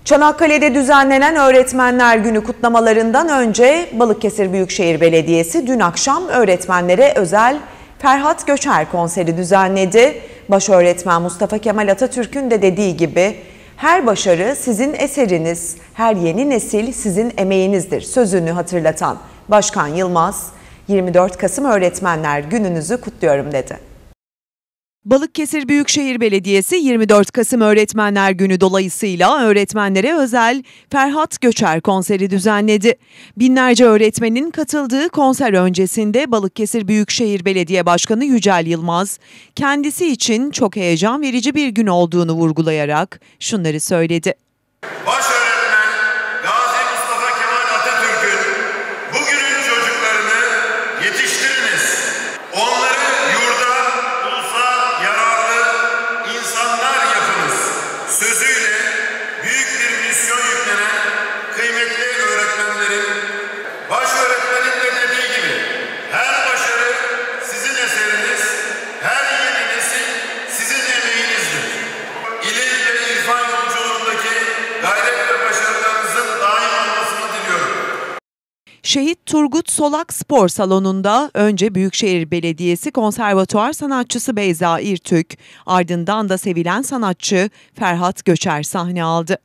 Çanakkale'de düzenlenen Öğretmenler Günü kutlamalarından önce Balıkesir Büyükşehir Belediyesi dün akşam öğretmenlere özel Ferhat Göçer konseri düzenledi. Başöğretmen Mustafa Kemal Atatürk'ün de dediği gibi her başarı sizin eseriniz, her yeni nesil sizin emeğinizdir sözünü hatırlatan Başkan Yılmaz, 24 Kasım Öğretmenler Gününüzü kutluyorum dedi. Balıkesir Büyükşehir Belediyesi 24 Kasım Öğretmenler Günü dolayısıyla öğretmenlere özel Ferhat Göçer konseri düzenledi. Binlerce öğretmenin katıldığı konser öncesinde Balıkesir Büyükşehir Belediye Başkanı Yücel Yılmaz, kendisi için çok heyecan verici bir gün olduğunu vurgulayarak şunları söyledi. Başöğretmen Gazi Mustafa Kemal Atatürk'ün bugünün çocuklarını yetiştiriniz. Onları sözüyle büyük bir misyon yüklenen kıymetli öğretmenlerin, başöğretmenin de dediği gibi her başarı sizin eseriniz, her yeni nesil sizin emeğinizdir. İlim ve irfan yolculuğundaki gayret ve başarılarınızın daim olmasını diliyorum. Şehit Turgut Solak Spor Salonu'nda önce Büyükşehir Belediyesi Konservatuar sanatçısı Beyza İrtük, ardından da sevilen sanatçı Ferhat Göçer sahne aldı.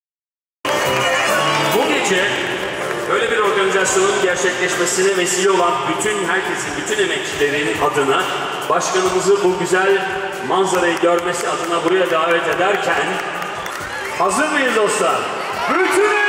Bu gece böyle bir organizasyonun gerçekleşmesine vesile olan herkesin, bütün emekçilerin adına başkanımızı bu güzel manzarayı görmesi adına buraya davet ederken hazır mıyız dostlar? Bütün